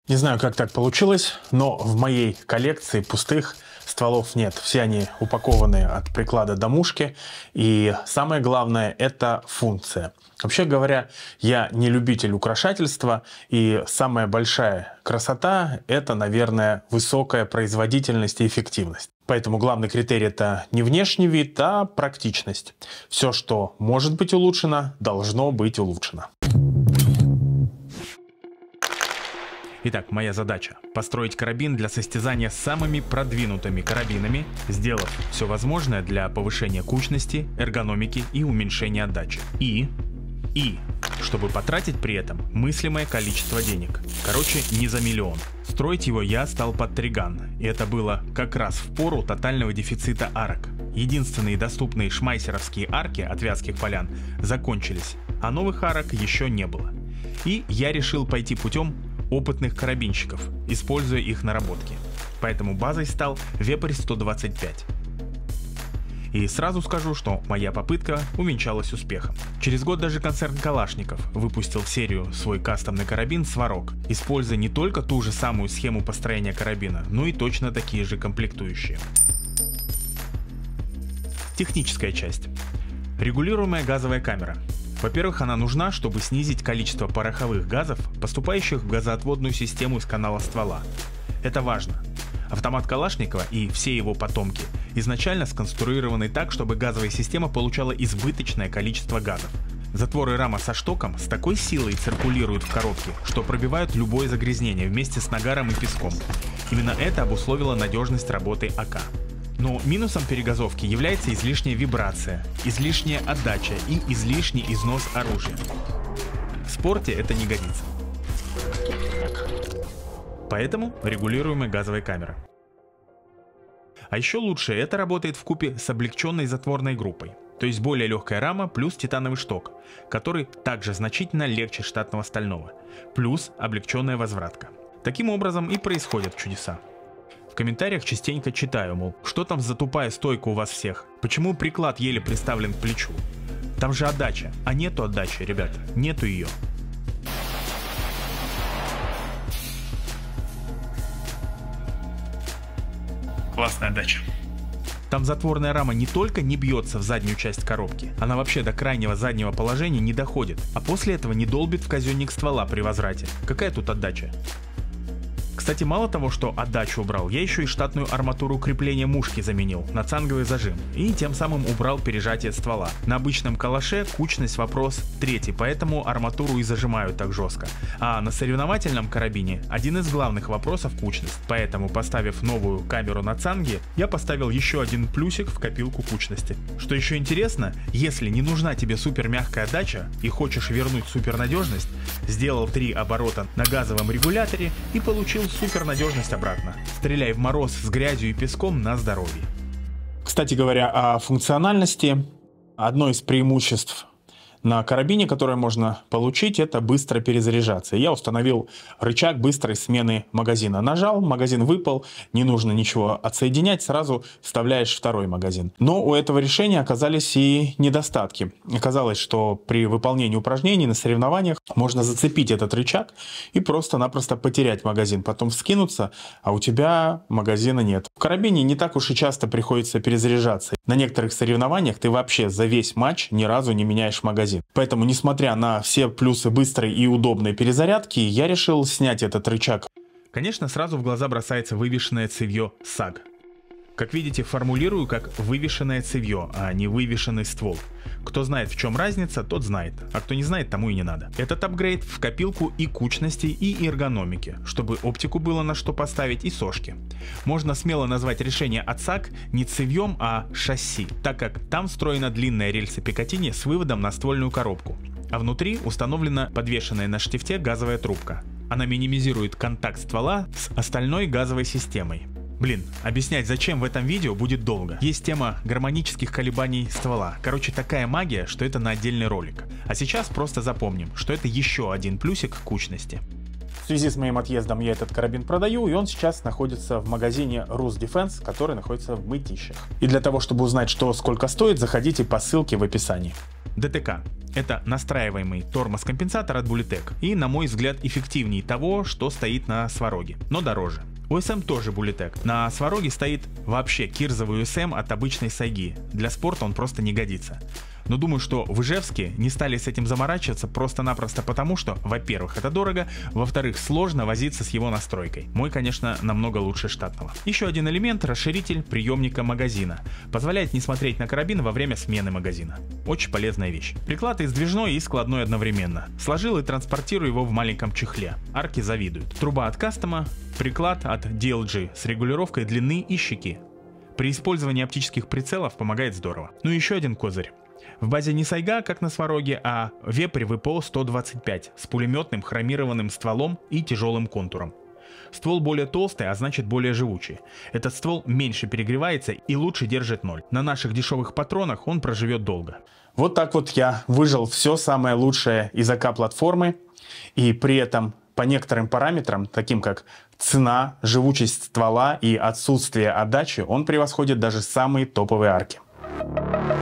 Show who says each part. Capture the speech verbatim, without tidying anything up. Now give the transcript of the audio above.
Speaker 1: Не знаю, как так получилось, но в моей коллекции пустых стволов нет. Все они упакованы от приклада до мушки. И самое главное — это функция. Вообще говоря, я не любитель украшательства, и самая большая красота — это, наверное, высокая производительность и эффективность. Поэтому главный критерий — это не внешний вид, а практичность. Все, что может быть улучшено, должно быть улучшено.
Speaker 2: Итак, моя задача – построить карабин для состязания с самыми продвинутыми карабинами, сделав все возможное для повышения кучности, эргономики и уменьшения отдачи. И, и, чтобы потратить при этом мыслимое количество денег. Короче, не за миллион. Строить его я стал под триган, и это было как раз в пору тотального дефицита арок. Единственные доступные шмайсеровские арки от Вятских Полян закончились, а новых арок еще не было. И я решил пойти путем опытных карабинщиков, используя их наработки. Поэтому базой стал Вепрь сто двадцать пять. И сразу скажу, что моя попытка увенчалась успехом. Через год даже концерн Калашников выпустил в серию свой кастомный карабин Сварог, используя не только ту же самую схему построения карабина, но и точно такие же комплектующие. Техническая часть. Регулируемая газовая камера. Во-первых, она нужна, чтобы снизить количество пороховых газов, поступающих в газоотводную систему из канала ствола. Это важно. Автомат Калашникова и все его потомки изначально сконструированы так, чтобы газовая система получала избыточное количество газов. Затворы рама со штоком с такой силой циркулируют в коробке, что пробивают любое загрязнение вместе с нагаром и песком. Именно это обусловило надежность работы АК. Но минусом перегазовки является излишняя вибрация, излишняя отдача и излишний износ оружия. В спорте это не годится. Поэтому регулируемая газовая камера. А еще лучше это работает вкупе с облегченной затворной группой, то есть более легкая рама плюс титановый шток, который также значительно легче штатного стального, плюс облегченная возвратка. Таким образом и происходят чудеса. В комментариях частенько читаю, мол, что там за тупая стойка у вас всех? Почему приклад еле приставлен к плечу? Там же отдача. А нету отдачи, ребят. Нету ее.
Speaker 1: Классная отдача.
Speaker 2: Там затворная рама не только не бьется в заднюю часть коробки, она вообще до крайнего заднего положения не доходит, а после этого не долбит в казенник ствола при возврате. Какая тут отдача? Кстати, мало того, что отдачу убрал, я еще и штатную арматуру крепления мушки заменил на цанговый зажим и тем самым убрал пережатие ствола. На обычном калаше кучность вопрос третий, поэтому арматуру и зажимают так жестко. А на соревновательном карабине один из главных вопросов кучность, поэтому, поставив новую камеру на цанге, я поставил еще один плюсик в копилку кучности. Что еще интересно, если не нужна тебе супер мягкая отдача и хочешь вернуть супернадежность, сделал три оборота на газовом регуляторе и получил супернадежность обратно. Стреляй в мороз с грязью и песком на здоровье.
Speaker 1: Кстати говоря, о функциональности. Одно из преимуществ на карабине, которое можно получить, это быстро перезаряжаться. Я установил рычаг быстрой смены магазина. Нажал, магазин выпал, не нужно ничего отсоединять, сразу вставляешь второй магазин. Но у этого решения оказались и недостатки. Оказалось, что при выполнении упражнений на соревнованиях можно зацепить этот рычаг и просто-напросто потерять магазин, потом вскинуться, а у тебя магазина нет. В карабине не так уж и часто приходится перезаряжаться. На некоторых соревнованиях ты вообще за весь матч ни разу не меняешь магазин. Поэтому, несмотря на все плюсы быстрой и удобной перезарядки, я решил снять этот рычаг.
Speaker 2: Конечно, сразу в глаза бросается вывешенное цевье САГ. Как видите, формулирую как вывешенное цевье, а не вывешенный ствол. Кто знает, в чем разница, тот знает, а кто не знает, тому и не надо. Этот апгрейд в копилку и кучности, и эргономики, чтобы оптику было на что поставить, и сошки. Можно смело назвать решение от САГ не цевьем, а шасси, так как там встроена длинная рельса Пикатини с выводом на ствольную коробку, а внутри установлена подвешенная на штифте газовая трубка. Она минимизирует контакт ствола с остальной газовой системой. Блин, объяснять зачем в этом видео будет долго. Есть тема гармонических колебаний ствола. Короче, такая магия, что это на отдельный ролик. А сейчас просто запомним, что это еще один плюсик кучности.
Speaker 1: связи с моим отъездом я этот карабин продаю, и он сейчас находится в магазине Русдефенс, который находится в Мытищах. И для того, чтобы узнать, что сколько стоит, заходите по ссылке в описании.
Speaker 2: ДТК – это настраиваемый тормоз-компенсатор от Bulitec и, на мой взгляд, эффективнее того, что стоит на Свароге, но дороже. У эс эм тоже Bulitec. На Свароге стоит вообще кирзовый ю эс эм от обычной сайги. Для спорта он просто не годится. Но думаю, что в Ижевске не стали с этим заморачиваться просто-напросто потому, что, во-первых, это дорого, во-вторых, сложно возиться с его настройкой. Мой, конечно, намного лучше штатного. Еще один элемент – расширитель приемника магазина. Позволяет не смотреть на карабин во время смены магазина. Очень полезная вещь. Приклад и сдвижной, и складной одновременно. Сложил и транспортирую его в маленьком чехле. Арки завидуют. Труба от Кастома, приклад от ди эл джи с регулировкой длины и щеки. При использовании оптических прицелов помогает здорово. Ну и еще один козырь. В базе не сайга, как на Свароге, а вепрь ви пи о сто двадцать пять с пулеметным хромированным стволом и тяжелым контуром. Ствол более толстый, а значит более живучий. Этот ствол меньше перегревается и лучше держит ноль. На наших дешевых патронах он проживет долго.
Speaker 1: Вот так вот я выжил все самое лучшее из АК-платформы, и при этом по некоторым параметрам, таким как цена, живучесть ствола и отсутствие отдачи, он превосходит даже самые топовые арки.